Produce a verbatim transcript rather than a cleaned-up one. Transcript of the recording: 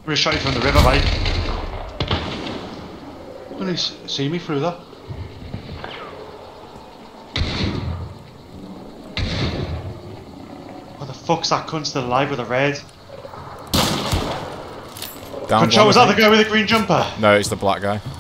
gonna shot you from the river, mate. Can you see me through that? What the fuck's that cunt still alive with a red? Down Control, one, was that the guy with the green jumper? No, it's the black guy.